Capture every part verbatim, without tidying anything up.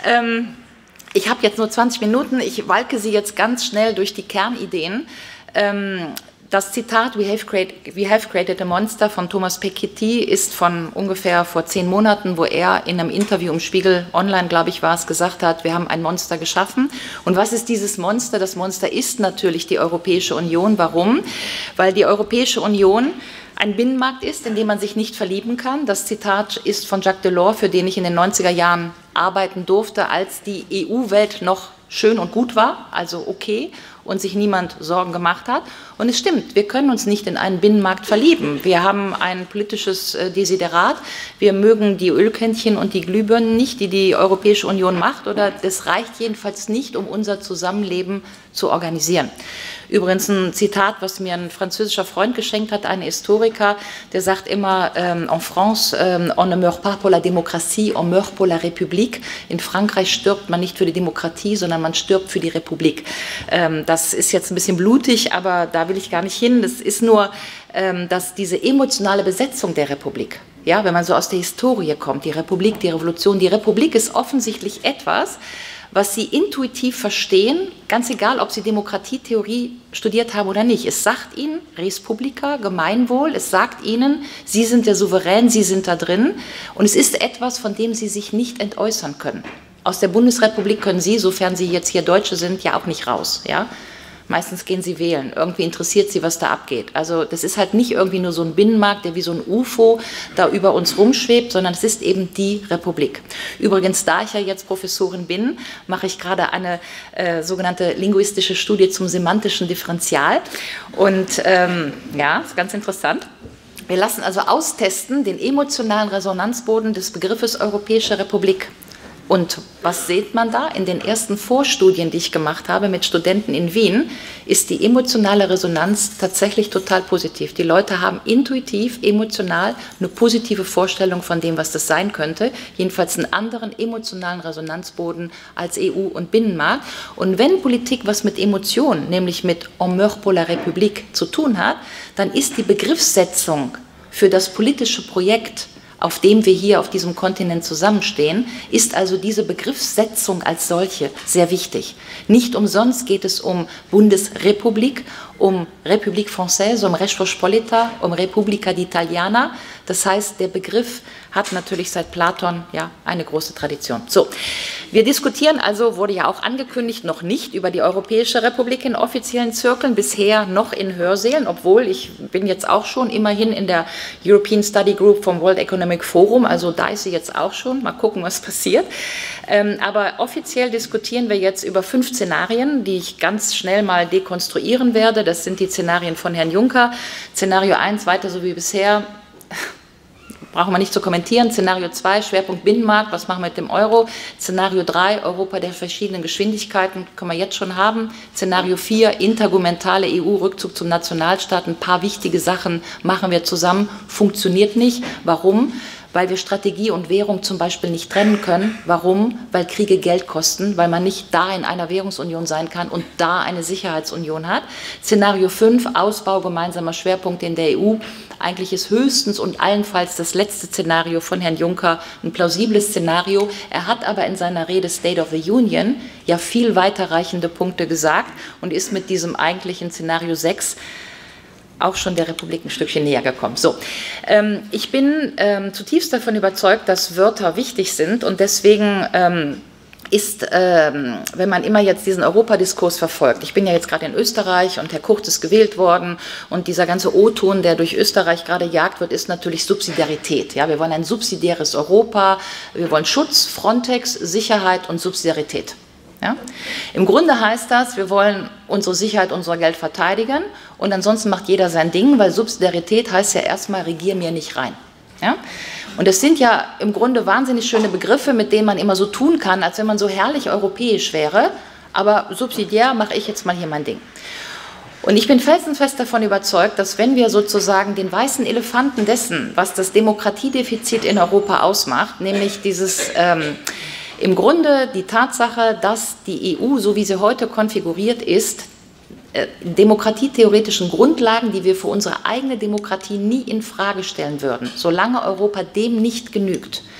Ähm, ich habe jetzt nur zwanzig Minuten, ich walke Sie jetzt ganz schnell durch die Kernideen. Ähm, Das Zitat We have, created, we have created a monster von Thomas Piketty ist von ungefähr vor zehn Monaten, wo er in einem Interview im Spiegel Online, glaube ich, war es, gesagt hat, wir haben ein Monster geschaffen. Und was ist dieses Monster? Das Monster ist natürlich die Europäische Union. Warum? Weil die Europäische Union ein Binnenmarkt ist, in dem man sich nicht verlieben kann. Das Zitat ist von Jacques Delors, für den ich in den neunziger Jahren arbeiten durfte, als die E U-Welt noch schön und gut war, also okay, und sich niemand Sorgen gemacht hat. Und es stimmt, wir können uns nicht in einen Binnenmarkt verlieben. Wir haben ein politisches Desiderat, wir mögen die Ölkännchen und die Glühbirnen nicht, die die Europäische Union macht, oder das reicht jedenfalls nicht, um unser Zusammenleben zu organisieren. Übrigens ein Zitat, was mir ein französischer Freund geschenkt hat, ein Historiker, der sagt immer, ähm, en France, ähm, on ne meurt pas pour la démocratie, on meurt pour la République. In Frankreich stirbt man nicht für die Demokratie, sondern man stirbt für die Republik. Ähm, das ist jetzt ein bisschen blutig, aber da will ich gar nicht hin. Das ist nur, ähm, dass diese emotionale Besetzung der Republik, ja, wenn man so aus der Historie kommt, die Republik, die Revolution, die Republik ist offensichtlich etwas, was Sie intuitiv verstehen, ganz egal, ob Sie Demokratietheorie studiert haben oder nicht. Es sagt Ihnen, Res Publica, Gemeinwohl, es sagt Ihnen, Sie sind der Souverän, Sie sind da drin. Und es ist etwas, von dem Sie sich nicht entäußern können. Aus der Bundesrepublik können Sie, sofern Sie jetzt hier Deutsche sind, ja auch nicht raus. Ja? Meistens gehen Sie wählen. Irgendwie interessiert Sie, was da abgeht. Also das ist halt nicht irgendwie nur so ein Binnenmarkt, der wie so ein U F O da über uns rumschwebt, sondern es ist eben die Republik. Übrigens, da ich ja jetzt Professorin bin, mache ich gerade eine äh, sogenannte linguistische Studie zum semantischen Differential. Und ähm, ja, ist ganz interessant. Wir lassen also austesten den emotionalen Resonanzboden des Begriffes Europäische Republik. Und was sieht man da? In den ersten Vorstudien, die ich gemacht habe mit Studenten in Wien, ist die emotionale Resonanz tatsächlich total positiv. Die Leute haben intuitiv, emotional eine positive Vorstellung von dem, was das sein könnte. Jedenfalls einen anderen emotionalen Resonanzboden als E U und Binnenmarkt. Und wenn Politik was mit Emotionen, nämlich mit en meurt pour la République zu tun hat, dann ist die Begriffssetzung für das politische Projekt, auf dem wir hier auf diesem Kontinent zusammenstehen, ist also diese Begriffssetzung als solche sehr wichtig. Nicht umsonst geht es um Bundesrepublik, um République Française, um Respospolita, um Repubblica d'Italiana. Das heißt, der Begriff hat natürlich seit Platon ja eine große Tradition. So, wir diskutieren also, wurde ja auch angekündigt, noch nicht über die Europäische Republik in offiziellen Zirkeln, bisher noch in Hörsälen, obwohl ich bin jetzt auch schon immerhin in der European Study Group vom World Economic Forum, also da ist sie jetzt auch schon, mal gucken, was passiert. Ähm, aber offiziell diskutieren wir jetzt über fünf Szenarien, die ich ganz schnell mal dekonstruieren werde. Das sind die Szenarien von Herrn Juncker. Szenario eins, weiter so wie bisher. Brauchen wir nicht zu kommentieren. Szenario zwei, Schwerpunkt Binnenmarkt, was machen wir mit dem Euro? Szenario drei, Europa der verschiedenen Geschwindigkeiten, können wir jetzt schon haben. Szenario vier, intergouvernementale E U, Rückzug zum Nationalstaat. Ein paar wichtige Sachen machen wir zusammen, funktioniert nicht. Warum? Weil wir Strategie und Währung zum Beispiel nicht trennen können. Warum? Weil Kriege Geld kosten, weil man nicht da in einer Währungsunion sein kann und da eine Sicherheitsunion hat. Szenario fünf, Ausbau gemeinsamer Schwerpunkte in der E U. Eigentlich ist höchstens und allenfalls das letzte Szenario von Herrn Juncker ein plausibles Szenario. Er hat aber in seiner Rede State of the Union ja viel weiterreichende Punkte gesagt und ist mit diesem eigentlichen Szenario sechs auch schon der Republik ein Stückchen näher gekommen. So, ähm, ich bin ähm, zutiefst davon überzeugt, dass Wörter wichtig sind und deswegen ähm, ist, ähm, wenn man immer jetzt diesen Europadiskurs verfolgt, ich bin ja jetzt gerade in Österreich und Herr Kurz ist gewählt worden und dieser ganze O-Ton, der durch Österreich gerade jagt wird, ist natürlich Subsidiarität. Ja, wir wollen ein subsidiäres Europa, wir wollen Schutz, Frontex, Sicherheit und Subsidiarität. Ja? Im Grunde heißt das, wir wollen unsere Sicherheit, unser Geld verteidigen und ansonsten macht jeder sein Ding, weil Subsidiarität heißt ja erstmal, regier mir nicht rein. Ja? Und das sind ja im Grunde wahnsinnig schöne Begriffe, mit denen man immer so tun kann, als wenn man so herrlich europäisch wäre, aber subsidiär mache ich jetzt mal hier mein Ding. Und ich bin felsenfest davon überzeugt, dass wenn wir sozusagen den weißen Elefanten dessen, was das Demokratiedefizit in Europa ausmacht, nämlich dieses ähm, im Grunde die Tatsache, dass die E U, so wie sie heute konfiguriert ist, äh, demokratietheoretischen Grundlagen, die wir für unsere eigene Demokratie nie in Frage stellen würden, solange Europa dem nicht genügt,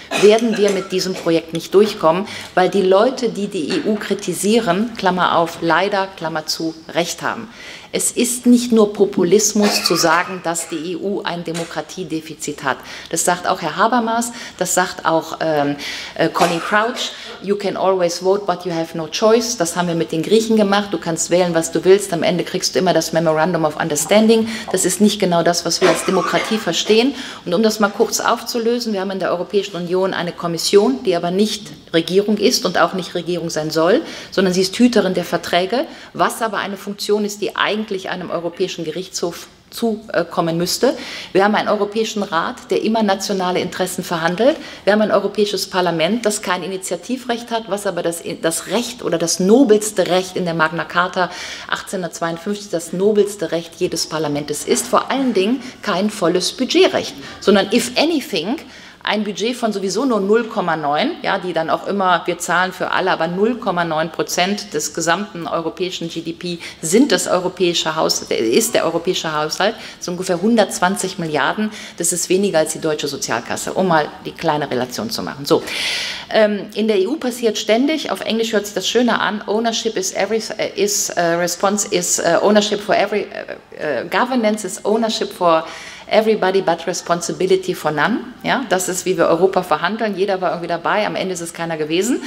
werden wir mit diesem Projekt nicht durchkommen, weil die Leute, die die E U kritisieren, Klammer auf, leider, Klammer zu, Recht haben. Es ist nicht nur Populismus zu sagen, dass die E U ein Demokratiedefizit hat. Das sagt auch Herr Habermas, das sagt auch ähm, äh, Colin Crouch. You can always vote, but you have no choice. Das haben wir mit den Griechen gemacht. Du kannst wählen, was du willst. Am Ende kriegst du immer das Memorandum of Understanding. Das ist nicht genau das, was wir als Demokratie verstehen. Und um das mal kurz aufzulösen, wir haben in der Europäischen Union eine Kommission, die aber nicht Regierung ist und auch nicht Regierung sein soll, sondern sie ist Hüterin der Verträge, was aber eine Funktion ist, die eigentlich einem Europäischen Gerichtshof zukommen müsste. Wir haben einen Europäischen Rat, der immer nationale Interessen verhandelt. Wir haben ein Europäisches Parlament, das kein Initiativrecht hat, was aber das, das Recht oder das nobelste Recht in der Magna Carta achtzehnhundertzweiundfünfzig, das nobelste Recht jedes Parlaments ist. Vor allen Dingen kein volles Budgetrecht, sondern if anything, ein Budget von sowieso nur null Komma neun, ja, die dann auch immer, wir zahlen für alle, aber null Komma neun Prozent des gesamten europäischen G D P sind das europäische Haushalt, ist der europäische Haushalt, das sind ungefähr hundertzwanzig Milliarden, das ist weniger als die deutsche Sozialkasse, um mal die kleine Relation zu machen. So, ähm, in der E U passiert ständig, auf Englisch hört sich das schöner an, ownership is every, is uh, response is uh, ownership for every, uh, uh, governance is ownership for everybody but responsibility for none. Ja, das ist, wie wir Europa verhandeln. Jeder war irgendwie dabei, am Ende ist es keiner gewesen.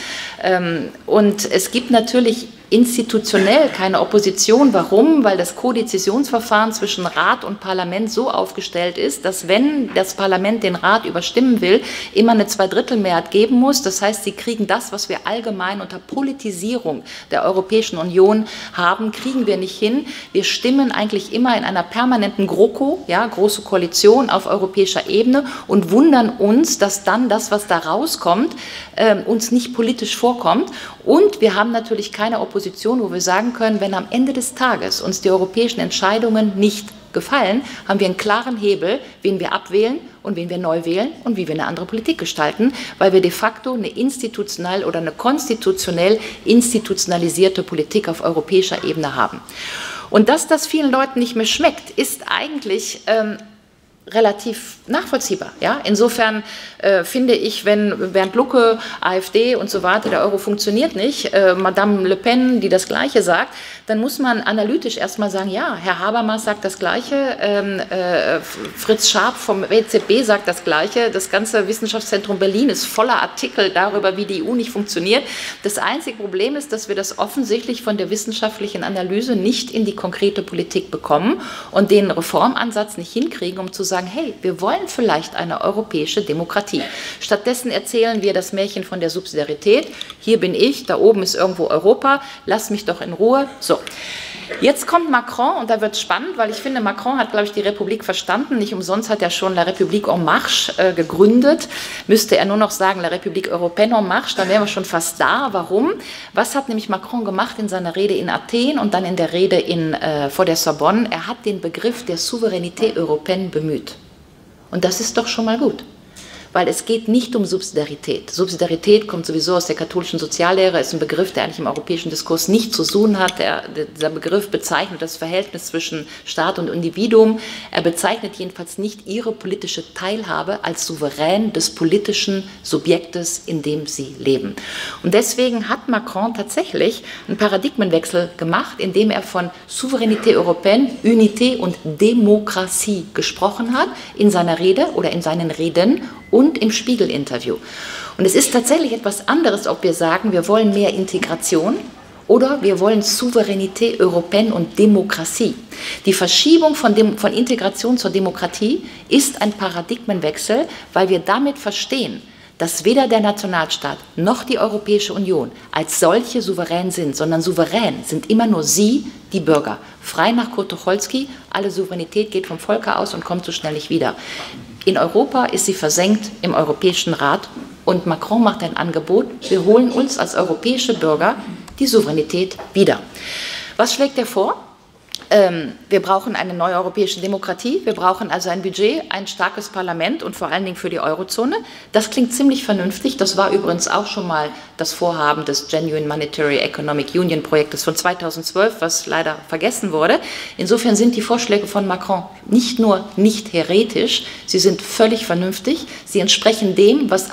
Und es gibt natürlich institutionell keine Opposition. Warum? Weil das Kodezisionsverfahren zwischen Rat und Parlament so aufgestellt ist, dass wenn das Parlament den Rat überstimmen will, immer eine Zweidrittelmehrheit geben muss. Das heißt, sie kriegen das, was wir allgemein unter Politisierung der Europäischen Union haben, kriegen wir nicht hin. Wir stimmen eigentlich immer in einer permanenten GroKo, ja, große Koalition auf europäischer Ebene und wundern uns, dass dann das, was da rauskommt, äh, uns nicht politisch vorkommt. Und wir haben natürlich keine Opposition, wo wir sagen können, wenn am Ende des Tages uns die europäischen Entscheidungen nicht gefallen, haben wir einen klaren Hebel, wen wir abwählen und wen wir neu wählen und wie wir eine andere Politik gestalten, weil wir de facto eine institutionell oder eine konstitutionell institutionalisierte Politik auf europäischer Ebene haben. Und dass das vielen Leuten nicht mehr schmeckt, ist eigentlich ähm, relativ nachvollziehbar. Ja? Insofern äh, finde ich, wenn Bernd Lucke, AfD und so weiter, der Euro funktioniert nicht, äh, Madame Le Pen, die das Gleiche sagt, dann muss man analytisch erstmal sagen, ja, Herr Habermas sagt das Gleiche, ähm, äh, Fritz Scharp vom E Z B sagt das Gleiche, das ganze Wissenschaftszentrum Berlin ist voller Artikel darüber, wie die E U nicht funktioniert. Das einzige Problem ist, dass wir das offensichtlich von der wissenschaftlichen Analyse nicht in die konkrete Politik bekommen und den Reformansatz nicht hinkriegen, um zu sagen, hey, wir wollen vielleicht eine europäische Demokratie. Stattdessen erzählen wir das Märchen von der Subsidiarität. Hier bin ich, da oben ist irgendwo Europa, lass mich doch in Ruhe. So. Jetzt kommt Macron und da wird es spannend, weil ich finde, Macron hat, glaube ich, die Republik verstanden. Nicht umsonst hat er schon La République en Marche äh, gegründet. Müsste er nur noch sagen, La République Européenne en Marche, dann wären wir schon fast da. Warum? Was hat nämlich Macron gemacht in seiner Rede in Athen und dann in der Rede in, äh, vor der Sorbonne? Er hat den Begriff der Souveränité européenne bemüht. Und das ist doch schon mal gut. Weil es geht nicht um Subsidiarität. Subsidiarität kommt sowieso aus der katholischen Soziallehre, ist ein Begriff, der eigentlich im europäischen Diskurs nichts zu tun hat. Der, dieser Begriff bezeichnet das Verhältnis zwischen Staat und Individuum. Er bezeichnet jedenfalls nicht ihre politische Teilhabe als Souverän des politischen Subjektes, in dem sie leben. Und deswegen hat Macron tatsächlich einen Paradigmenwechsel gemacht, indem er von Souveränité européenne, Unité und Demokratie gesprochen hat, in seiner Rede oder in seinen Reden und im Spiegel-Interview. Und es ist tatsächlich etwas anderes, ob wir sagen, wir wollen mehr Integration oder wir wollen Souveränité européenne und Demokratie. Die Verschiebung von, Dem von Integration zur Demokratie ist ein Paradigmenwechsel, weil wir damit verstehen, dass weder der Nationalstaat noch die Europäische Union als solche souverän sind, sondern souverän sind immer nur sie, die Bürger. Frei nach Kurt Tucholsky, alle Souveränität geht vom Volke aus und kommt so schnell nicht wieder. In Europa ist sie versenkt im Europäischen Rat und Macron macht ein Angebot, wir holen uns als europäische Bürger die Souveränität wieder. Was schlägt er vor? Ähm, wir brauchen eine neue europäische Demokratie, wir brauchen also ein Budget, ein starkes Parlament und vor allen Dingen für die Eurozone. Das klingt ziemlich vernünftig, das war übrigens auch schon mal das Vorhaben des Genuine Monetary Economic Union Projektes von zweitausendzwölf, was leider vergessen wurde. Insofern sind die Vorschläge von Macron nicht nur nicht heretisch, sie sind völlig vernünftig, sie entsprechen dem, was auch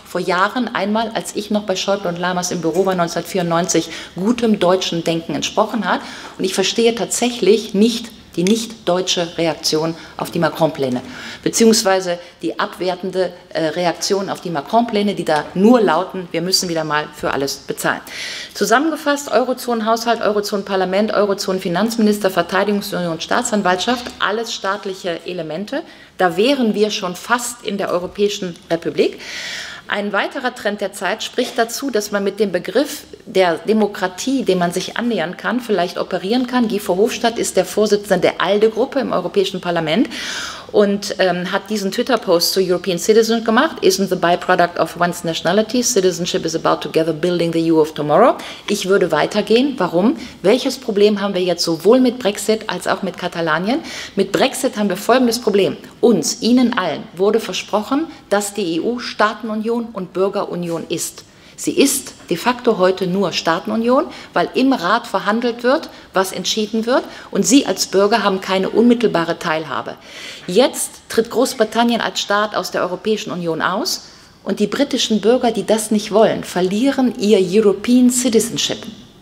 vor Jahren einmal, als ich noch bei Schäuble und Lamas im Büro war, neunzehnhundertvierundneunzig, gutem deutschen Denken entsprochen hat. Und ich verstehe tatsächlich nicht die nicht deutsche Reaktion auf die Macron-Pläne, beziehungsweise die abwertende äh, Reaktion auf die Macron-Pläne, die da nur lauten, wir müssen wieder mal für alles bezahlen. Zusammengefasst, Eurozonen-Haushalt, Eurozonen-Parlament, Eurozonen-Finanzminister, Verteidigungsunion, Staatsanwaltschaft, alles staatliche Elemente. Da wären wir schon fast in der Europäischen Republik. Ein weiterer Trend der Zeit spricht dazu, dass man mit dem Begriff der Demokratie, dem man sich annähern kann, vielleicht operieren kann. Guy Verhofstadt ist der Vorsitzende der ALDE-Gruppe im Europäischen Parlament und ähm, hat diesen Twitter-Post zu European Citizen gemacht. Isn't the byproduct of one's nationality? Citizenship is about together building the E U of tomorrow. Ich würde weitergehen. Warum? Welches Problem haben wir jetzt sowohl mit Brexit als auch mit Katalanien? Mit Brexit haben wir folgendes Problem. Uns, Ihnen allen, wurde versprochen, dass die E U Staatenunion und Bürgerunion ist. Sie ist de facto heute nur Staatenunion, weil im Rat verhandelt wird, was entschieden wird, und Sie als Bürger haben keine unmittelbare Teilhabe. Jetzt tritt Großbritannien als Staat aus der Europäischen Union aus und die britischen Bürger, die das nicht wollen, verlieren ihr European Citizenship.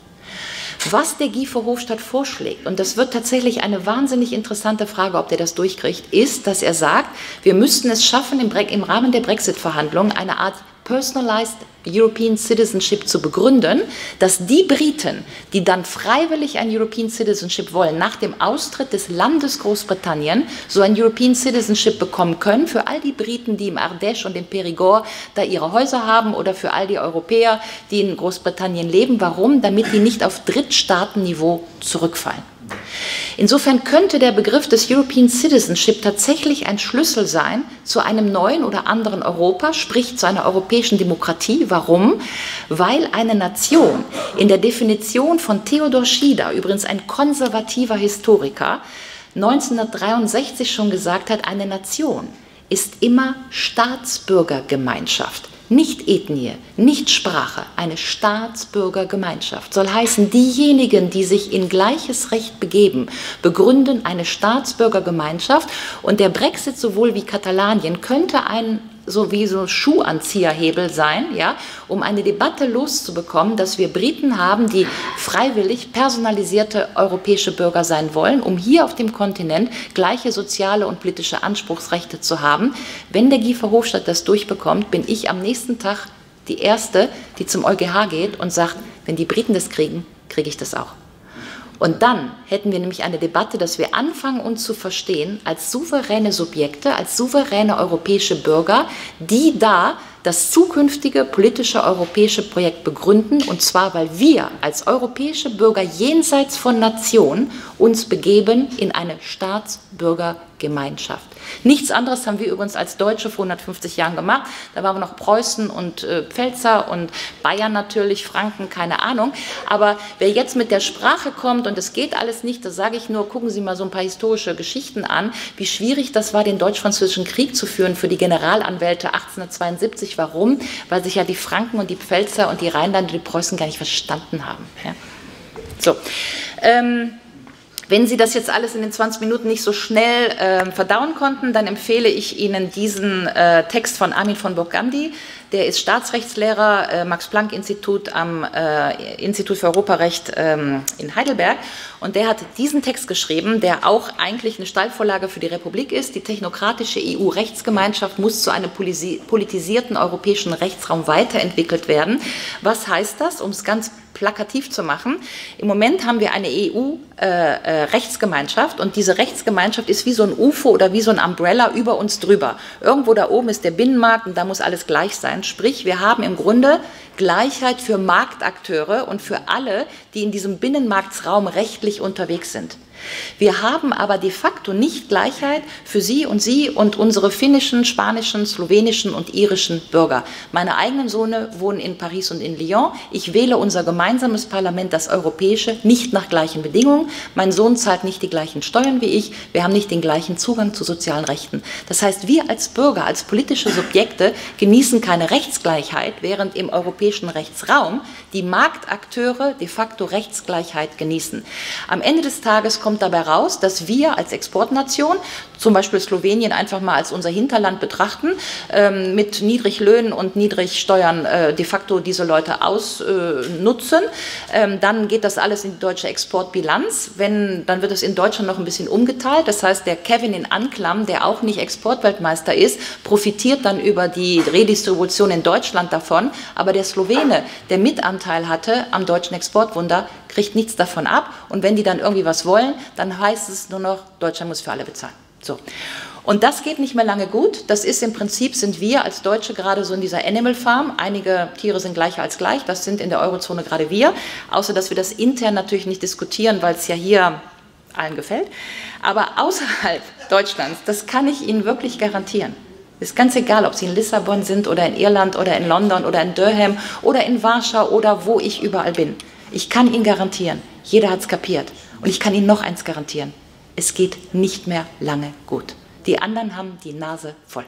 Was der Guy Verhofstadt vorschlägt, und das wird tatsächlich eine wahnsinnig interessante Frage, ob der das durchkriegt, ist, dass er sagt, wir müssten es schaffen, im, im Rahmen der Brexit-Verhandlungen eine Art Personalized European Citizenship zu begründen, dass die Briten, die dann freiwillig ein European Citizenship wollen, nach dem Austritt des Landes Großbritannien so ein European Citizenship bekommen können, für all die Briten, die im Ardèche und im Périgord da ihre Häuser haben, oder für all die Europäer, die in Großbritannien leben. Warum? Damit die nicht auf Drittstaatenniveau zurückfallen. Insofern könnte der Begriff des European Citizenship tatsächlich ein Schlüssel sein zu einem neuen oder anderen Europa, sprich zu einer europäischen Demokratie. Warum? Weil eine Nation in der Definition von Theodor Schieder, übrigens ein konservativer Historiker, neunzehnhundertdreiundsechzig schon gesagt hat, eine Nation ist immer Staatsbürgergemeinschaft. Nicht Ethnie, nicht Sprache, eine Staatsbürgergemeinschaft. Soll heißen, diejenigen, die sich in gleiches Recht begeben, begründen eine Staatsbürgergemeinschaft, und der Brexit sowohl wie Katalanien könnte ein so wie so Schuhanzieherhebel sein, ja, um eine Debatte loszubekommen, dass wir Briten haben, die freiwillig personalisierte europäische Bürger sein wollen, um hier auf dem Kontinent gleiche soziale und politische Anspruchsrechte zu haben. Wenn der Guy Verhofstadt das durchbekommt, bin ich am nächsten Tag die Erste, die zum EuGH geht und sagt, wenn die Briten das kriegen, kriege ich das auch. Und dann hätten wir nämlich eine Debatte, dass wir anfangen, uns zu verstehen als souveräne Subjekte, als souveräne europäische Bürger, die da das zukünftige politische europäische Projekt begründen, und zwar, weil wir als europäische Bürger jenseits von Nationen uns begeben in eine Staatsbürgergemeinschaft. Nichts anderes haben wir übrigens als Deutsche vor hundertfünfzig Jahren gemacht. Da waren wir noch Preußen und äh, Pfälzer und Bayern natürlich, Franken, keine Ahnung. Aber wer jetzt mit der Sprache kommt und es geht alles nicht, da sage ich nur, gucken Sie mal so ein paar historische Geschichten an, wie schwierig das war, den Deutsch-Französischen Krieg zu führen für die Generalanwälte achtzehnhundertzweiundsiebzig. Warum? Weil sich ja die Franken und die Pfälzer und die Rheinländer und die Preußen gar nicht verstanden haben. Ja? So. Ähm, Wenn Sie das jetzt alles in den zwanzig Minuten nicht so schnell äh, verdauen konnten, dann empfehle ich Ihnen diesen äh, Text von Armin von Burgundy. Der ist Staatsrechtslehrer, äh, Max-Planck-Institut am äh, Institut für Europarecht ähm, in Heidelberg. Und der hat diesen Text geschrieben, der auch eigentlich eine Steilvorlage für die Republik ist. Die technokratische E U-Rechtsgemeinschaft muss zu einem politisierten europäischen Rechtsraum weiterentwickelt werden. Was heißt das, um es ganz plakativ zu machen? Im Moment haben wir eine E U-Rechtsgemeinschaft äh, und diese Rechtsgemeinschaft ist wie so ein U F O oder wie so ein Umbrella über uns drüber. Irgendwo da oben ist der Binnenmarkt und da muss alles gleich sein. Sprich, wir haben im Grunde Gleichheit für Marktakteure und für alle, die in diesem Binnenmarktsraum rechtlich unterwegs sind. Wir haben aber de facto nicht Gleichheit für Sie und Sie und unsere finnischen, spanischen, slowenischen und irischen Bürger. Meine eigenen Söhne wohnen in Paris und in Lyon. Ich wähle unser gemeinsames Parlament, das europäische, nicht nach gleichen Bedingungen. Mein Sohn zahlt nicht die gleichen Steuern wie ich. Wir haben nicht den gleichen Zugang zu sozialen Rechten. Das heißt, wir als Bürger, als politische Subjekte genießen keine Rechtsgleichheit, während im europäischen Rechtsraum die Marktakteure de facto Rechtsgleichheit genießen. Am Ende des Tages kommt kommt dabei raus, dass wir als Exportnation, zum Beispiel Slowenien einfach mal als unser Hinterland betrachten, ähm, mit Niedriglöhnen und Niedrigsteuern äh, de facto diese Leute ausnutzen. Äh, ähm, dann geht das alles in die deutsche Exportbilanz. Wenn, dann wird es in Deutschland noch ein bisschen umgeteilt. Das heißt, der Kevin in Anklam, der auch nicht Exportweltmeister ist, profitiert dann über die Redistribution in Deutschland davon. Aber der Slowene, der Mitanteil hatte am deutschen Exportwunder, kriegt nichts davon ab. Und wenn die dann irgendwie was wollen, dann heißt es nur noch, Deutschland muss für alle bezahlen. So. Und das geht nicht mehr lange gut. Das ist im Prinzip, sind wir als Deutsche gerade so in dieser Animal Farm. Einige Tiere sind gleicher als gleich. Das sind in der Eurozone gerade wir. Außer, dass wir das intern natürlich nicht diskutieren, weil es ja hier allen gefällt. Aber außerhalb Deutschlands, das kann ich Ihnen wirklich garantieren. Ist ganz egal, ob Sie in Lissabon sind oder in Irland oder in London oder in Durham oder in Warschau oder wo ich überall bin. Ich kann Ihnen garantieren, jeder hat es kapiert. Und ich kann Ihnen noch eins garantieren. Es geht nicht mehr lange gut. Die anderen haben die Nase voll.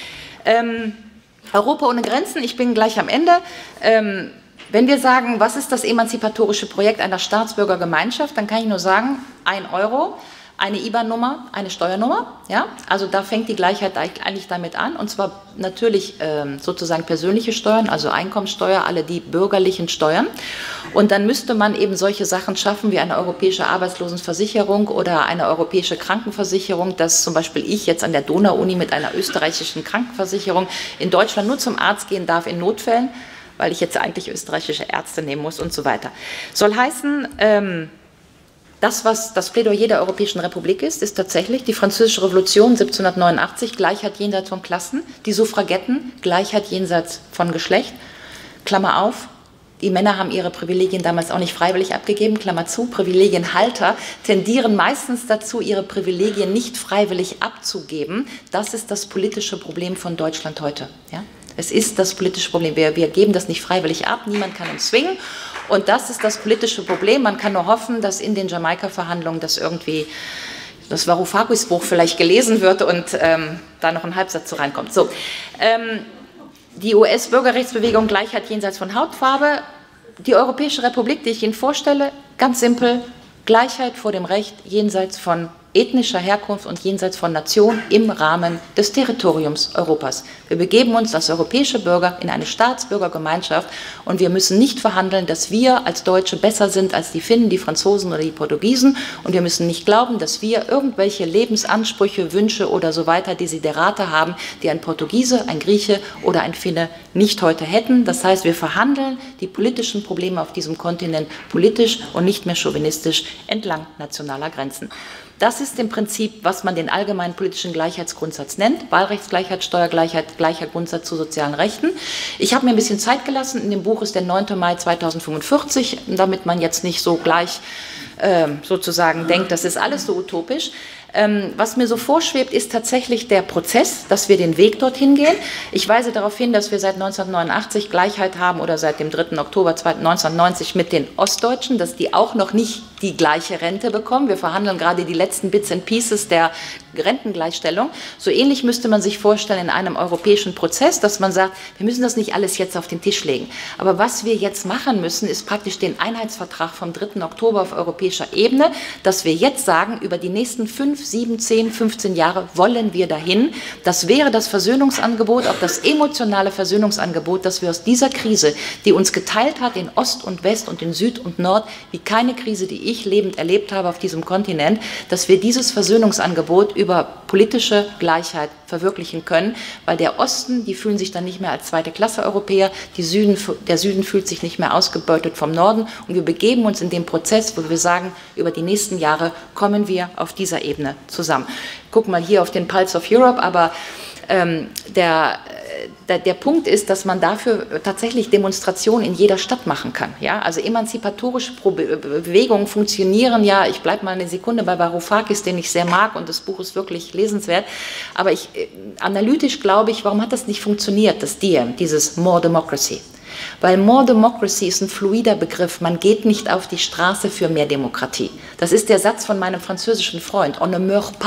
Ähm, Europa ohne Grenzen, ich bin gleich am Ende. Ähm, wenn wir sagen, was ist das emanzipatorische Projekt einer Staatsbürgergemeinschaft, dann kann ich nur sagen, ein Euro, eine I B A N-Nummer, eine Steuernummer. Ja? Also da fängt die Gleichheit eigentlich damit an. Und zwar natürlich ähm, sozusagen persönliche Steuern, also Einkommensteuer, alle die bürgerlichen Steuern. Und dann müsste man eben solche Sachen schaffen wie eine europäische Arbeitslosenversicherung oder eine europäische Krankenversicherung, dass zum Beispiel ich jetzt an der Donau-Uni mit einer österreichischen Krankenversicherung in Deutschland nur zum Arzt gehen darf in Notfällen, weil ich jetzt eigentlich österreichische Ärzte nehmen muss und so weiter. Soll heißen, ähm, das, was das Plädoyer der Europäischen Republik ist, ist tatsächlich die Französische Revolution siebzehnhundertneunundachtzig, Gleichheit jenseits von Klassen, die Suffragetten, Gleichheit jenseits von Geschlecht, Klammer auf, die Männer haben ihre Privilegien damals auch nicht freiwillig abgegeben, Klammer zu, Privilegienhalter tendieren meistens dazu, ihre Privilegien nicht freiwillig abzugeben. Das ist das politische Problem von Deutschland heute. Ja? Es ist das politische Problem. Wir, wir geben das nicht freiwillig ab, niemand kann uns zwingen. Und das ist das politische Problem. Man kann nur hoffen, dass in den Jamaika-Verhandlungen das irgendwie, das Varoufakis-Buch vielleicht gelesen wird und ähm, da noch ein Halbsatz zu reinkommt. So, ähm, die U S-Bürgerrechtsbewegung Gleichheit jenseits von Hautfarbe, die Europäische Republik, die ich Ihnen vorstelle, ganz simpel, Gleichheit vor dem Recht jenseits von ethnischer Herkunft und jenseits von Nation im Rahmen des Territoriums Europas. Wir begeben uns als europäische Bürger in eine Staatsbürgergemeinschaft und wir müssen nicht verhandeln, dass wir als Deutsche besser sind als die Finnen, die Franzosen oder die Portugiesen und wir müssen nicht glauben, dass wir irgendwelche Lebensansprüche, Wünsche oder so weiter, Desiderate haben, die ein Portugiese, ein Grieche oder ein Finne nicht heute hätten. Das heißt, wir verhandeln die politischen Probleme auf diesem Kontinent politisch und nicht mehr chauvinistisch entlang nationaler Grenzen. Das ist im Prinzip, was man den allgemeinen politischen Gleichheitsgrundsatz nennt. Wahlrechtsgleichheit, Steuergleichheit, gleicher Grundsatz zu sozialen Rechten. Ich habe mir ein bisschen Zeit gelassen. In dem Buch ist der neunte Mai zweitausendfünfundvierzig, damit man jetzt nicht so gleich äh, sozusagen denkt, das ist alles so utopisch. Ähm, was mir so vorschwebt, ist tatsächlich der Prozess, dass wir den Weg dorthin gehen. Ich weise darauf hin, dass wir seit neunzehnhundertneunundachtzig Gleichheit haben oder seit dem dritten Oktober neunzehnhundertneunzig mit den Ostdeutschen, dass die auch noch nicht die gleiche Rente bekommen. Wir verhandeln gerade die letzten Bits and Pieces der Rentengleichstellung. So ähnlich müsste man sich vorstellen in einem europäischen Prozess, dass man sagt, wir müssen das nicht alles jetzt auf den Tisch legen. Aber was wir jetzt machen müssen, ist praktisch den Einheitsvertrag vom dritten Oktober auf europäischer Ebene, dass wir jetzt sagen, über die nächsten fünf, sieben, zehn, fünfzehn Jahre wollen wir dahin. Das wäre das Versöhnungsangebot, auch das emotionale Versöhnungsangebot, dass wir aus dieser Krise, die uns geteilt hat in Ost und West und in Süd und Nord, wie keine Krise, die ich lebend erlebt habe auf diesem Kontinent, dass wir dieses Versöhnungsangebot über politische Gleichheit verwirklichen können, weil der Osten, die fühlen sich dann nicht mehr als zweite Klasse Europäer, die Süden, der Süden fühlt sich nicht mehr ausgebeutet vom Norden und wir begeben uns in den Prozess, wo wir sagen, über die nächsten Jahre kommen wir auf dieser Ebene zusammen. Guck mal hier auf den Pulse of Europe, aber ähm, der Der, der Punkt ist, dass man dafür tatsächlich Demonstrationen in jeder Stadt machen kann. Ja? Also emanzipatorische Bewegungen funktionieren ja, ich bleibe mal eine Sekunde bei Varoufakis, den ich sehr mag und das Buch ist wirklich lesenswert, aber ich, analytisch glaube ich, warum hat das nicht funktioniert, das D M, dieses More Democracy? Weil More Democracy ist ein fluider Begriff, man geht nicht auf die Straße für mehr Demokratie. Das ist der Satz von meinem französischen Freund, on ne meurt pas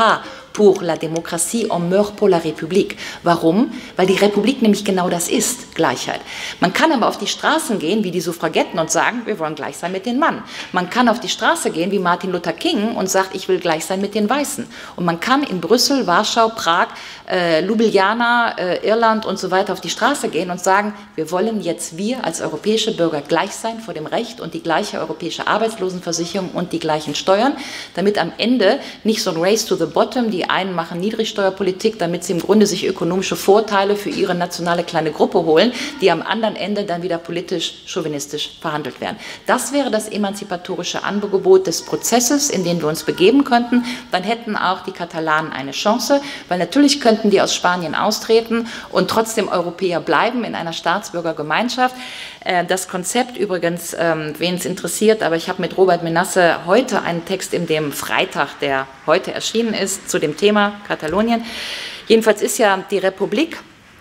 pour la démocratie en meurt pour la République. Warum? Weil die Republik nämlich genau das ist, Gleichheit. Man kann aber auf die Straßen gehen, wie die Suffragetten, und sagen, wir wollen gleich sein mit den Mann. Man kann auf die Straße gehen, wie Martin Luther King, und sagt, ich will gleich sein mit den Weißen. Und man kann in Brüssel, Warschau, Prag, äh, Ljubljana, äh, Irland und so weiter auf die Straße gehen und sagen, wir wollen jetzt wir als europäische Bürger gleich sein vor dem Recht und die gleiche europäische Arbeitslosenversicherung und die gleichen Steuern, damit am Ende nicht so ein Race to the Bottom, die einen machen Niedrigsteuerpolitik, damit sie im Grunde sich ökonomische Vorteile für ihre nationale kleine Gruppe holen, die am anderen Ende dann wieder politisch, chauvinistisch verhandelt werden. Das wäre das emanzipatorische Angebot des Prozesses, in den wir uns begeben könnten. Dann hätten auch die Katalanen eine Chance, weil natürlich könnten die aus Spanien austreten und trotzdem Europäer bleiben in einer Staatsbürgergemeinschaft. Das Konzept übrigens, wen es interessiert, aber ich habe mit Robert Menasse heute einen Text in dem Freitag, der heute erschienen ist, zu dem Thema Katalonien. Jedenfalls ist ja die Republik,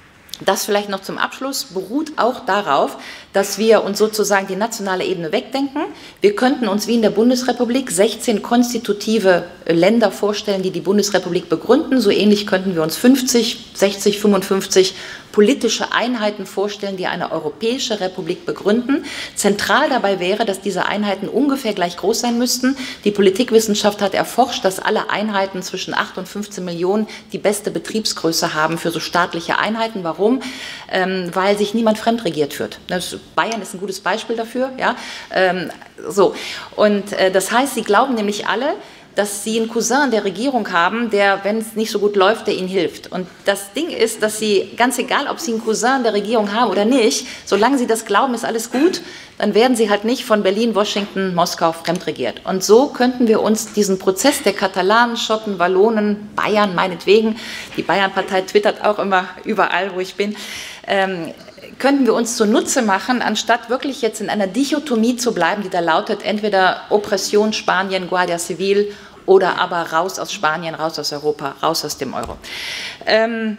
das vielleicht noch zum Abschluss, beruht auch darauf, dass wir uns sozusagen die nationale Ebene wegdenken. Wir könnten uns wie in der Bundesrepublik sechzehn konstitutive Länder vorstellen, die die Bundesrepublik begründen. So ähnlich könnten wir uns fünfzig, sechzig, fünfundfünfzig politische Einheiten vorstellen, die eine europäische Republik begründen. Zentral dabei wäre, dass diese Einheiten ungefähr gleich groß sein müssten. Die Politikwissenschaft hat erforscht, dass alle Einheiten zwischen acht und fünfzehn Millionen die beste Betriebsgröße haben für so staatliche Einheiten. Warum? Ähm, weil sich niemand fremdregiert fühlt. Das, Bayern ist ein gutes Beispiel dafür. Ja? Ähm, so. Und äh, das heißt, sie glauben nämlich alle, dass sie einen Cousin der Regierung haben, der, wenn es nicht so gut läuft, der ihnen hilft. Und das Ding ist, dass sie, ganz egal, ob sie einen Cousin der Regierung haben oder nicht, solange sie das glauben, ist alles gut, dann werden sie halt nicht von Berlin, Washington, Moskau fremdregiert. Und so könnten wir uns diesen Prozess der Katalanen, Schotten, Wallonen, Bayern meinetwegen, die Bayern-Partei twittert auch immer überall, wo ich bin, ähm, könnten wir uns zunutze machen, anstatt wirklich jetzt in einer Dichotomie zu bleiben, die da lautet, entweder Oppression, Spanien, Guardia Civil oder aber raus aus Spanien, raus aus Europa, raus aus dem Euro. Ähm,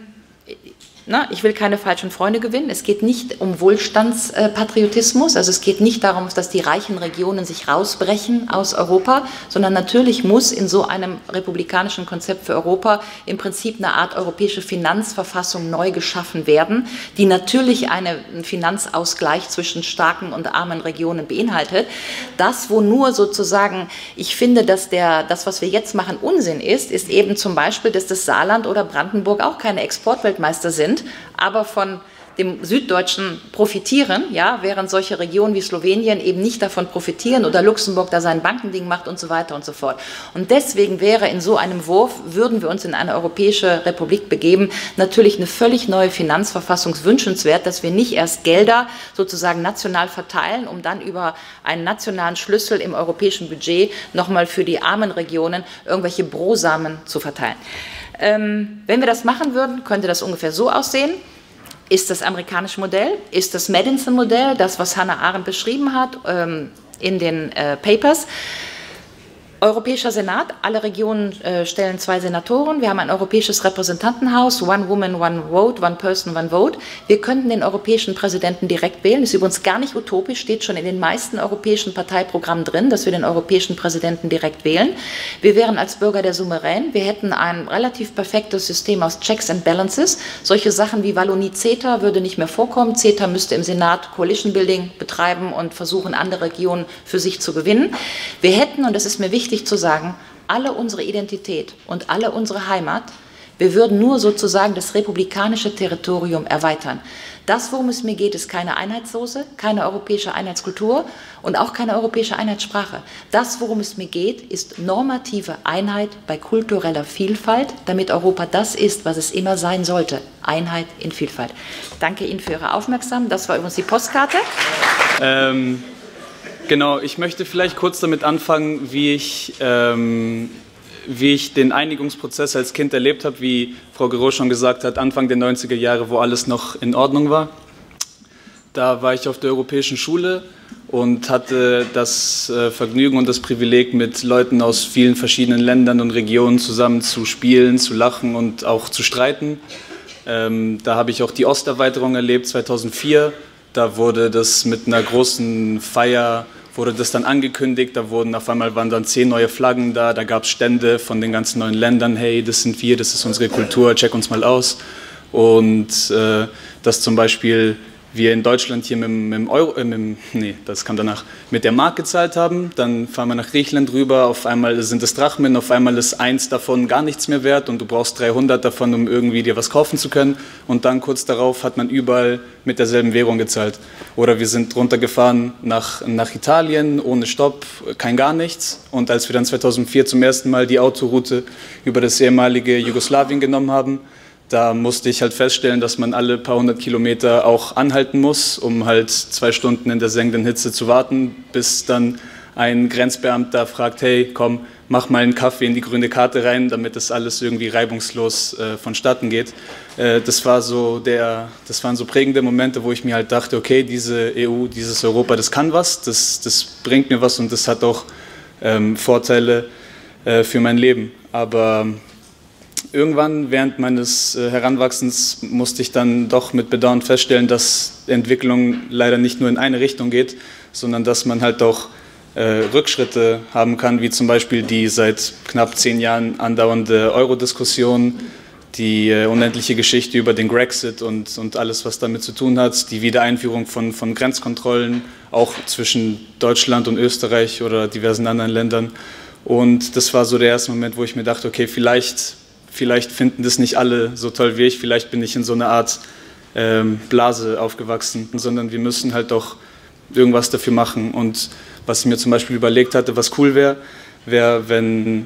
Na, ich will keine falschen Freunde gewinnen. Es geht nicht um Wohlstandspatriotismus, also es geht nicht darum, dass die reichen Regionen sich rausbrechen aus Europa, sondern natürlich muss in so einem republikanischen Konzept für Europa im Prinzip eine Art europäische Finanzverfassung neu geschaffen werden, die natürlich einen Finanzausgleich zwischen starken und armen Regionen beinhaltet. Das, wo nur sozusagen, ich finde, dass der, das, was wir jetzt machen, Unsinn ist, ist eben zum Beispiel, dass das Saarland oder Brandenburg auch keine Exportweltmeister sind, aber von dem Süddeutschen profitieren, ja, während solche Regionen wie Slowenien eben nicht davon profitieren oder Luxemburg da sein Bankending macht und so weiter und so fort. Und deswegen wäre in so einem Wurf, würden wir uns in eine europäische Republik begeben, natürlich eine völlig neue Finanzverfassung wünschenswert, dass wir nicht erst Gelder sozusagen national verteilen, um dann über einen nationalen Schlüssel im europäischen Budget nochmal für die armen Regionen irgendwelche Brosamen zu verteilen. Ähm, wenn wir das machen würden, könnte das ungefähr so aussehen. Ist das amerikanische Modell, ist das Madison-Modell, das, was Hannah Arendt beschrieben hat ähm, in den äh, Papers. Europäischer Senat, alle Regionen äh, stellen zwei Senatoren, wir haben ein europäisches Repräsentantenhaus, one woman, one vote, one person, one vote. Wir könnten den europäischen Präsidenten direkt wählen, ist übrigens gar nicht utopisch, steht schon in den meisten europäischen Parteiprogrammen drin, dass wir den europäischen Präsidenten direkt wählen. Wir wären als Bürger der Souverän, wir hätten ein relativ perfektes System aus Checks and Balances. Solche Sachen wie Wallonie-CETA würde nicht mehr vorkommen. CETA müsste im Senat Coalition Building betreiben und versuchen, andere Regionen für sich zu gewinnen. Wir hätten, und das ist mir wichtig, zu sagen, alle unsere Identität und alle unsere Heimat, wir würden nur sozusagen das republikanische Territorium erweitern. Das, worum es mir geht, ist keine Einheitssoße, keine europäische Einheitskultur und auch keine europäische Einheitssprache. Das, worum es mir geht, ist normative Einheit bei kultureller Vielfalt, damit Europa das ist, was es immer sein sollte, Einheit in Vielfalt. Danke Ihnen für Ihre Aufmerksamkeit. Das war übrigens die Postkarte. Ähm Genau, ich möchte vielleicht kurz damit anfangen, wie ich, ähm, wie ich den Einigungsprozess als Kind erlebt habe, wie Frau Guiraud schon gesagt hat, Anfang der neunziger Jahre, wo alles noch in Ordnung war. Da war ich auf der Europäischen Schule und hatte das äh, Vergnügen und das Privileg, mit Leuten aus vielen verschiedenen Ländern und Regionen zusammen zu spielen, zu lachen und auch zu streiten. Ähm, da habe ich auch die Osterweiterung erlebt, zweitausendvier. Da wurde das mit einer großen Feier wurde das dann angekündigt, da wurden auf einmal waren dann zehn neue Flaggen da, da gab es Stände von den ganzen neuen Ländern, hey, das sind wir, das ist unsere Kultur, check uns mal aus. Und äh, dass zum Beispiel wir in Deutschland hier mit, mit dem Euro, äh, mit, nee, das kam danach, mit der Mark gezahlt haben, dann fahren wir nach Griechenland rüber, auf einmal sind es Drachmen, auf einmal ist eins davon gar nichts mehr wert und du brauchst dreihundert davon, um irgendwie dir was kaufen zu können und dann kurz darauf hat man überall mit derselben Währung gezahlt. Oder wir sind runtergefahren nach, nach Italien, ohne Stopp, kein gar nichts und als wir dann zweitausendvier zum ersten Mal die Autoroute über das ehemalige Jugoslawien genommen haben, da musste ich halt feststellen, dass man alle paar hundert Kilometer auch anhalten muss, um halt zwei Stunden in der sengenden Hitze zu warten, bis dann ein Grenzbeamter fragt, hey, komm, mach mal einen Kaffee in die grüne Karte rein, damit das alles irgendwie reibungslos äh, vonstatten geht. Äh, das war so der, das waren so prägende Momente, wo ich mir halt dachte, okay, diese E U, dieses Europa, das kann was, das, das bringt mir was und das hat auch ähm, Vorteile äh, für mein Leben. Aber irgendwann während meines äh, Heranwachsens musste ich dann doch mit Bedauern feststellen, dass Entwicklung leider nicht nur in eine Richtung geht, sondern dass man halt auch äh, Rückschritte haben kann, wie zum Beispiel die seit knapp zehn Jahren andauernde Euro-Diskussion, die äh, unendliche Geschichte über den Grexit und, und alles, was damit zu tun hat, die Wiedereinführung von, von Grenzkontrollen, auch zwischen Deutschland und Österreich oder diversen anderen Ländern. Und das war so der erste Moment, wo ich mir dachte, okay, vielleicht Vielleicht finden das nicht alle so toll wie ich, vielleicht bin ich in so einer Art ähm, Blase aufgewachsen, sondern wir müssen halt doch irgendwas dafür machen. Und was ich mir zum Beispiel überlegt hatte, was cool wäre, wäre, wenn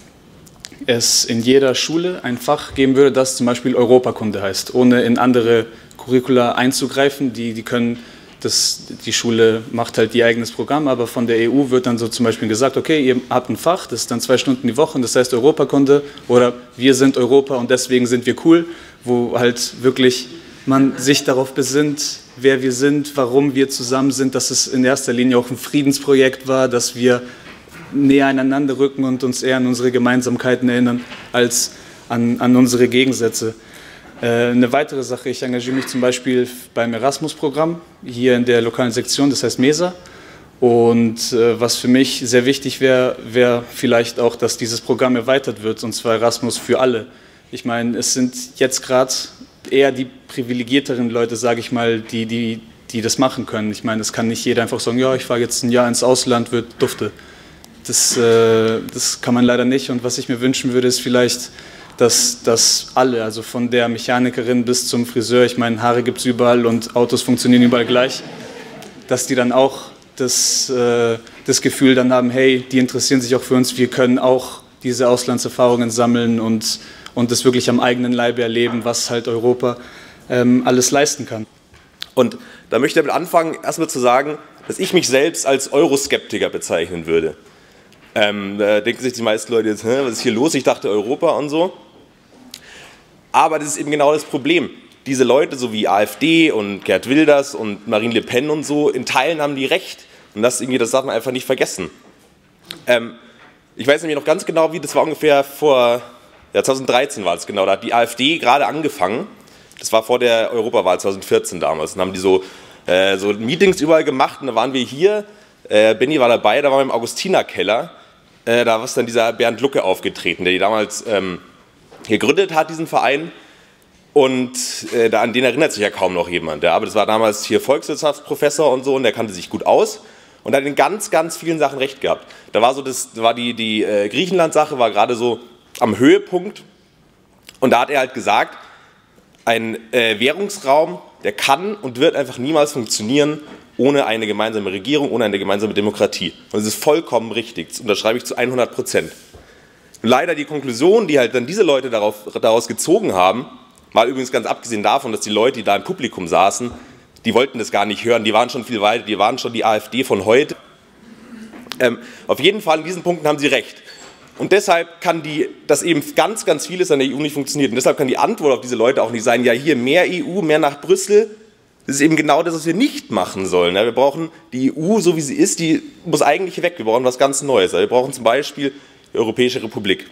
es in jeder Schule ein Fach geben würde, das zum Beispiel Europakunde heißt, ohne in andere Curricula einzugreifen. Die, die können Das, die Schule macht halt ihr eigenes Programm, aber von der E U wird dann so zum Beispiel gesagt, okay, ihr habt ein Fach, das ist dann zwei Stunden die Woche und das heißt Europakunde oder wir sind Europa und deswegen sind wir cool, wo halt wirklich man sich darauf besinnt, wer wir sind, warum wir zusammen sind, dass es in erster Linie auch ein Friedensprojekt war, dass wir näher aneinander rücken und uns eher an unsere Gemeinsamkeiten erinnern, als an, an unsere Gegensätze. Eine weitere Sache, ich engagiere mich zum Beispiel beim Erasmus-Programm hier in der lokalen Sektion, das heißt MESA. Und äh, was für mich sehr wichtig wäre, wäre vielleicht auch, dass dieses Programm erweitert wird, und zwar Erasmus für alle. Ich meine, es sind jetzt gerade eher die privilegierteren Leute, sage ich mal, die, die, die das machen können. Ich meine, es kann nicht jeder einfach sagen, ja, ich fahre jetzt ein Jahr ins Ausland, wird dufte. Das, äh, das kann man leider nicht. Und was ich mir wünschen würde, ist vielleicht, dass, dass alle, also von der Mechanikerin bis zum Friseur, ich meine, Haare gibt es überall und Autos funktionieren überall gleich, dass die dann auch das, äh, das Gefühl dann haben, hey, die interessieren sich auch für uns, wir können auch diese Auslandserfahrungen sammeln und, und das wirklich am eigenen Leibe erleben, was halt Europa ähm, alles leisten kann. Und da möchte ich damit anfangen, erstmal zu sagen, dass ich mich selbst als Euroskeptiker bezeichnen würde. Ähm, da denken sich die meisten Leute jetzt, was ist hier los? Ich dachte Europa und so. Aber das ist eben genau das Problem. Diese Leute, so wie AfD und Geert Wilders und Marine Le Pen und so, in Teilen haben die recht. Und das, irgendwie, das darf man einfach nicht vergessen. Ähm, ich weiß nämlich noch ganz genau, wie das war ungefähr vor, ja, zweitausenddreizehn war es genau, da hat die AfD gerade angefangen. Das war vor der Europawahl zweitausendvierzehn damals. Dann haben die so, äh, so Meetings überall gemacht und da waren wir hier. Äh, Benni war dabei, da waren wir im Augustinerkeller. Äh, da ist dann dieser Bernd Lucke aufgetreten, der die damals ähm, gegründet hat, diesen Verein. Und äh, da, an den erinnert sich ja kaum noch jemand. Ja, aber das war damals hier Volkswirtschaftsprofessor und so und der kannte sich gut aus und hat in ganz, ganz vielen Sachen recht gehabt. Da war so das, war die, die äh, Griechenland-Sache war gerade so am Höhepunkt und da hat er halt gesagt, ein äh, Währungsraum, der kann und wird einfach niemals funktionieren ohne eine gemeinsame Regierung, ohne eine gemeinsame Demokratie. Und das ist vollkommen richtig, das unterschreibe ich zu hundert Prozent. Leider die Konklusion, die halt dann diese Leute darauf, daraus gezogen haben, war übrigens ganz abgesehen davon, dass die Leute, die da im Publikum saßen, die wollten das gar nicht hören, die waren schon viel weiter, die waren schon die AfD von heute. Ähm, auf jeden Fall in diesen Punkten haben sie recht. Und deshalb kann die, dass eben ganz, ganz vieles an der E U nicht funktioniert. Und deshalb kann die Antwort auf diese Leute auch nicht sein, ja hier mehr E U, mehr nach Brüssel. Das ist eben genau das, was wir nicht machen sollen. Wir brauchen die E U, so wie sie ist, die muss eigentlich weg. Wir brauchen was ganz Neues. Wir brauchen zum Beispiel die Europäische Republik.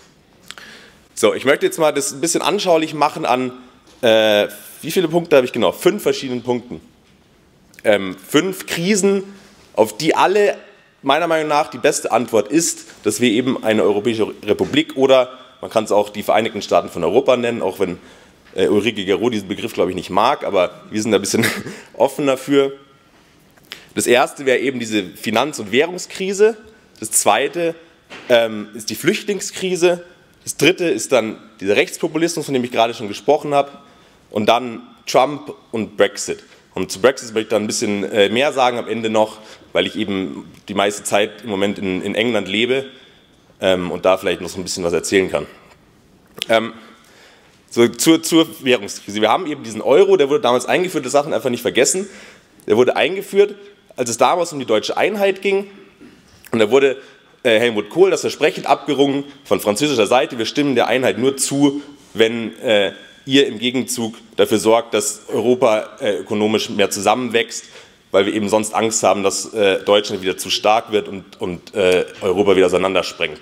So, ich möchte jetzt mal das ein bisschen anschaulich machen an, äh, wie viele Punkte habe ich genau? Fünf verschiedenen Punkten. Ähm, fünf Krisen, auf die alle meiner Meinung nach die beste Antwort ist, dass wir eben eine Europäische Republik oder man kann es auch die Vereinigten Staaten von Europa nennen, auch wenn äh, Ulrike Guerreau diesen Begriff, glaube ich, nicht mag, aber wir sind da ein bisschen offener für. Das erste wäre eben diese Finanz- und Währungskrise, das zweite ähm, ist die Flüchtlingskrise, das dritte ist dann dieser Rechtspopulismus, von dem ich gerade schon gesprochen habe, und dann Trump und Brexit. Und zu Brexit möchte ich dann ein bisschen mehr sagen am Ende noch, weil ich eben die meiste Zeit im Moment in, in England lebe ähm, und da vielleicht noch so ein bisschen was erzählen kann. Ähm, so zur, zur Währungskrise. Wir haben eben diesen Euro, der wurde damals eingeführt, das Sachen einfach nicht vergessen. Der wurde eingeführt, als es damals um die deutsche Einheit ging. Und da wurde äh, Helmut Kohl das Versprechen abgerungen von französischer Seite, wir stimmen der Einheit nur zu, wenn äh, ihr im Gegenzug dafür sorgt, dass Europa äh, ökonomisch mehr zusammenwächst, weil wir eben sonst Angst haben, dass äh, Deutschland wieder zu stark wird und, und äh, Europa wieder auseinandersprengt.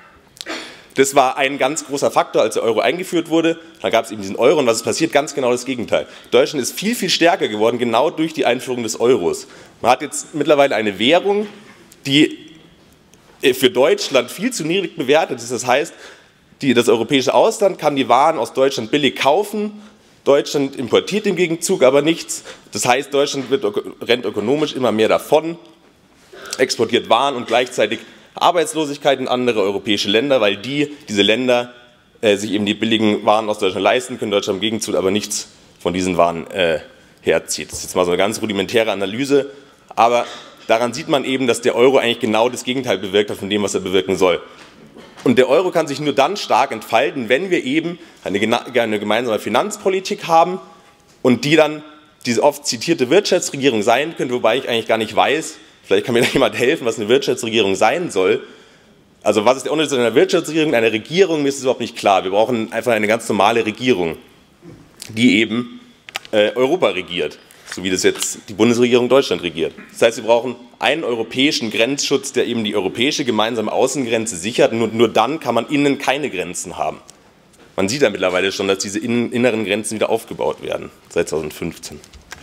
Das war ein ganz großer Faktor, als der Euro eingeführt wurde. Da gab es eben diesen Euro und was ist passiert? Ganz genau das Gegenteil. Deutschland ist viel, viel stärker geworden, genau durch die Einführung des Euros. Man hat jetzt mittlerweile eine Währung, die für Deutschland viel zu niedrig bewertet ist. Das heißt, Die, das europäische Ausland kann die Waren aus Deutschland billig kaufen, Deutschland importiert im Gegenzug aber nichts. Das heißt, Deutschland wird, rennt ökonomisch immer mehr davon, exportiert Waren und gleichzeitig Arbeitslosigkeit in andere europäische Länder, weil die, diese Länder äh, sich eben die billigen Waren aus Deutschland leisten können, Deutschland im Gegenzug aber nichts von diesen Waren äh, herzieht. Das ist jetzt mal so eine ganz rudimentäre Analyse, aber daran sieht man eben, dass der Euro eigentlich genau das Gegenteil bewirkt hat von dem, was er bewirken soll. Und der Euro kann sich nur dann stark entfalten, wenn wir eben eine, eine gemeinsame Finanzpolitik haben und die dann diese oft zitierte Wirtschaftsregierung sein könnte, wobei ich eigentlich gar nicht weiß, vielleicht kann mir da jemand helfen, was eine Wirtschaftsregierung sein soll. Also was ist der Unterschied zwischen einer Wirtschaftsregierung und einer Regierung, mir ist es überhaupt nicht klar. Wir brauchen einfach eine ganz normale Regierung, die eben äh, Europa regiert, so wie das jetzt die Bundesregierung Deutschland regiert. Das heißt, wir brauchen einen europäischen Grenzschutz, der eben die europäische gemeinsame Außengrenze sichert. Nur, nur dann kann man innen keine Grenzen haben. Man sieht ja mittlerweile schon, dass diese innen, inneren Grenzen wieder aufgebaut werden, seit zweitausendfünfzehn.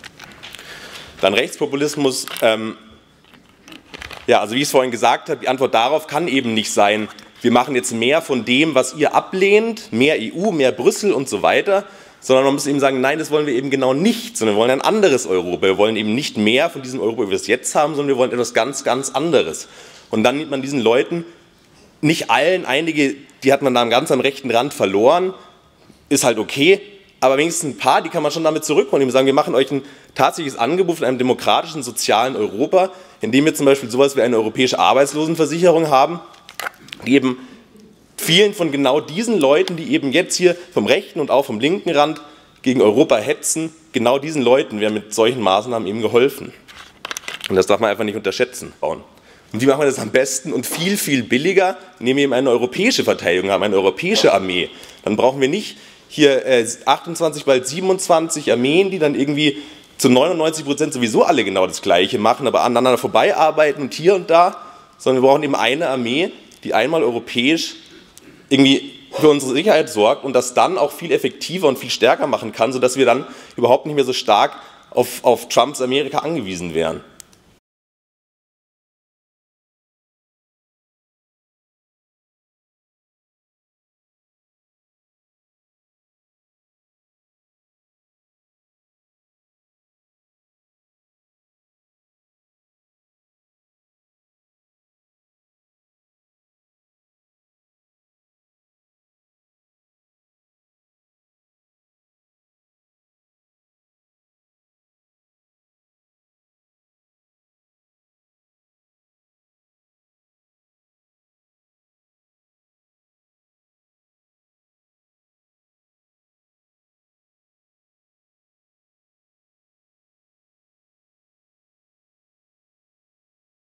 Dann Rechtspopulismus. Ähm, ja, also wie ich es vorhin gesagt habe, die Antwort darauf kann eben nicht sein, wir machen jetzt mehr von dem, was ihr ablehnt, mehr E U, mehr Brüssel und so weiter, sondern man muss eben sagen, nein, das wollen wir eben genau nicht, sondern wir wollen ein anderes Europa. Wir wollen eben nicht mehr von diesem Europa, wie wir es jetzt haben, sondern wir wollen etwas ganz, ganz anderes. Und dann nimmt man diesen Leuten, nicht allen, einige, die hat man da ganz am rechten Rand verloren, ist halt okay, aber wenigstens ein paar, die kann man schon damit zurückholen. Die sagen, wir machen euch ein tatsächliches Angebot von einem demokratischen, sozialen Europa, in dem wir zum Beispiel sowas wie eine europäische Arbeitslosenversicherung haben, die eben vielen von genau diesen Leuten, die eben jetzt hier vom rechten und auch vom linken Rand gegen Europa hetzen, genau diesen Leuten wäre mit solchen Maßnahmen eben geholfen. Und das darf man einfach nicht unterschätzen, bauen. Und wie machen wir das am besten und viel, viel billiger, indem wir eben eine europäische Verteidigung haben, eine europäische Armee. Dann brauchen wir nicht hier äh, achtundzwanzig, bald siebenundzwanzig Armeen, die dann irgendwie zu neunundneunzig Prozent sowieso alle genau das Gleiche machen, aber aneinander vorbeiarbeiten und hier und da, sondern wir brauchen eben eine Armee, die einmal europäisch irgendwie für unsere Sicherheit sorgt und das dann auch viel effektiver und viel stärker machen kann, sodass wir dann überhaupt nicht mehr so stark auf, auf Trumps Amerika angewiesen wären.